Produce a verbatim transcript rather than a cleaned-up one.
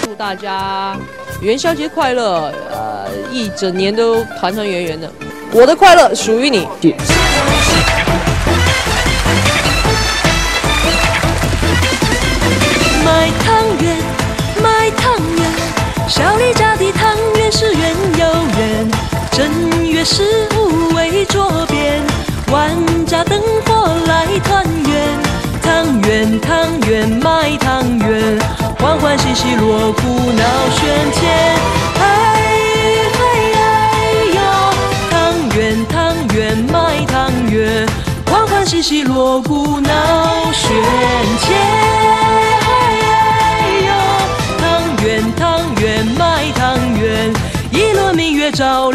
祝大家元宵节快乐，呃，一整年都团团圆圆的。我的快乐属于你。 卖汤圆，卖汤圆，小李家的汤圆是圆又圆，正月十五围桌边，万家灯火来团圆。汤圆汤圆卖汤圆，欢欢喜喜锣鼓闹喧天。哎嘿哎哟，汤圆汤圆卖汤圆，欢欢喜喜锣鼓闹喧天。汤圆汤圆卖汤圆，一轮明月照